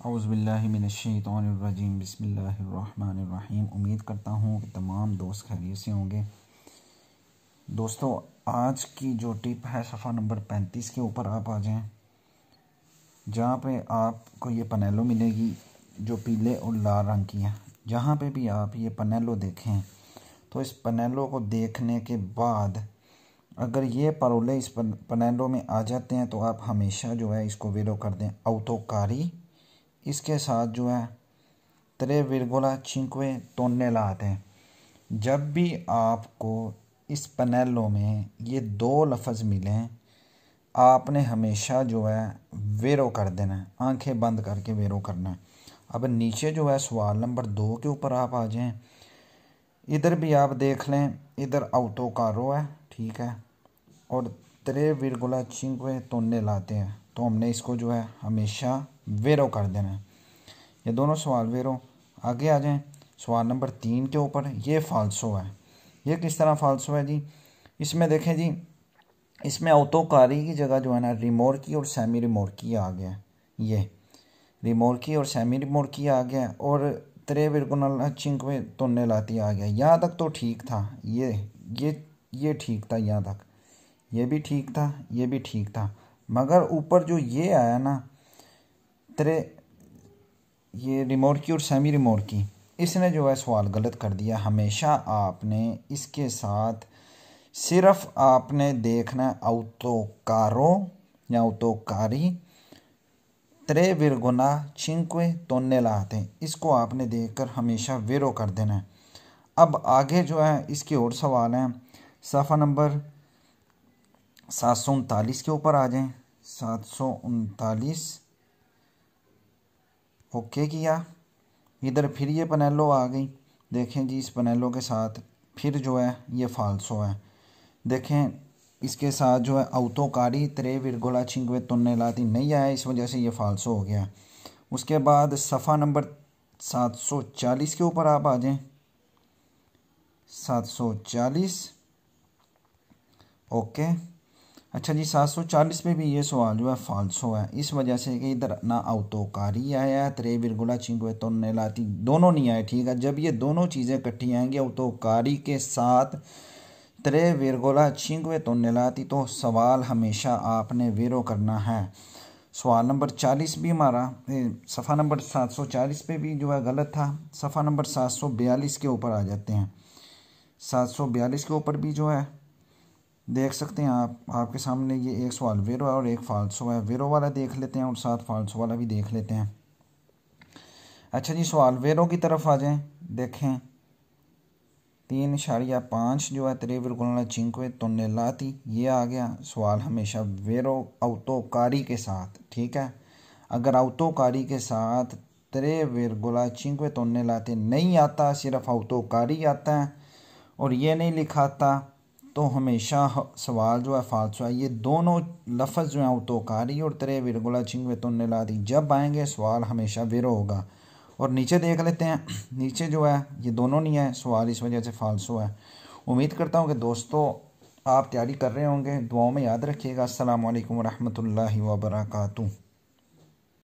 औज़ुबिल्लाहि मिनश्शैतानिर्रजीम बिस्मिल्लाहिर्रहमानिर्रहीम। उम्मीद करता हूँ कि तमाम दोस्त खैरियत से होंगे। दोस्तों, आज की जो टिप है सफ़ा नंबर 35 के ऊपर आप आ जाएं, जहाँ पे आपको ये पनेलो मिलेगी जो पीले और लाल रंग की है। जहाँ पे भी आप ये पनेलो देखें तो इस पनेलो को देखने के बाद अगर ये परोले इस पनेलो में आ जाते हैं तो आप हमेशा जो है इसको वेरो कर दें औतोकारी। इसके साथ जो है 3,5 तोड़ने लाते हैं। जब भी आपको इस पनेलो में ये दो लफ्ज़ मिलें आपने हमेशा जो है वेरो कर देना है, आंखें बंद करके वेरो करना है। अब नीचे जो है सवाल नंबर 2 के ऊपर आप आ जाएं, इधर भी आप देख लें, इधर औतोकारो है, ठीक है, और 3,5 तोड़ने लाते हैं, तो हमने इसको जो है हमेशा वेरो कर देना है। ये दोनों सवाल वेरो। आगे आ जाएं सवाल नंबर 3 के ऊपर। ये फाल्सो है। ये किस तरह फाल्सो है जी? इसमें देखें जी, इसमें औतोकारी की जगह जो है ना रिमोर्की और सेमी रिमोर्की आ गया। ये रिमोर्की और सेमी रिमोर्की आ गया और 3,5 तोड़ने लाती आ गया। यहाँ तक तो ठीक था, ये ठीक था, यहाँ तक ये भी ठीक था, ये भी ठीक था, मगर ऊपर जो ये आया ना ये रिमोर्की और सेमी रिमोर्की, इसने जो है सवाल गलत कर दिया। हमेशा आपने इसके साथ सिर्फ आपने देखना औतोकारो या औतोकारी 3,5 तोड़ने लाते हैं, इसको आपने देखकर हमेशा वेरो कर देना है। अब आगे जो है इसके और सवाल हैं। सफ़ा नंबर 739 के ऊपर आ जाएं। 739 ओके किया। इधर फिर ये पनेलो आ गई। देखें जी, इस पनेलो के साथ फिर जो है ये फाल्सो है। देखें इसके साथ जो है औतोकारी 3,5 तोड़ने लाती नहीं आया, इस वजह से ये फाल्सो हो गया। उसके बाद सफ़ा नंबर 740 के ऊपर आप आ जाएं। 740 ओके। अच्छा जी, 740 पे भी ये सवाल जो है फाल्सो है, इस वजह से कि इधर ना औतोकारी आया है 3,5 तोड़ने लाती, दोनों नहीं आए, ठीक है। जब ये दोनों चीज़ें इकट्ठी आएंगी औतोकारी के साथ 3,5 तोड़ने लाती, तो सवाल हमेशा आपने वेरो करना है। सवाल नंबर 40 भी हमारा सफ़ा नंबर 740 पे भी जो है गलत था। सफ़ा नंबर 742 के ऊपर आ जाते हैं। 742 के ऊपर भी जो है देख सकते हैं आपके सामने ये एक सवाल वेरो है और एक फाल्सो है। वेरो वाला देख लेते हैं और साथ फाल्सो वाला भी देख लेते हैं। अच्छा जी, सवाल वेरो की तरफ आ जाएं। देखें 3.5 जो है 3,5 तोड़ने लाती, ये आ गया। सवाल हमेशा वेरो औतोकारी के साथ, ठीक है। अगर औतोकारी के साथ 3,5 तोड़ने लाते नहीं आता, सिर्फ औतोकारी आता है और ये नहीं लिखाता, तो हमेशा सवाल जो है फाल्सो है। ये दोनों लफ्ज़ जो हैं औतोकारी और 3,5 तोड़ने लाती जब आएंगे सवाल हमेशा वेरो होगा। और नीचे देख लेते हैं, नीचे जो है ये दोनों नहीं है सवाल, इस वजह से फाल्सो है। उम्मीद करता हूँ कि दोस्तों आप तैयारी कर रहे होंगे। दुआओं में याद रखिएगा। अस्सलामु अलैकुम रहमतुल्लाहि व बरकातुहू।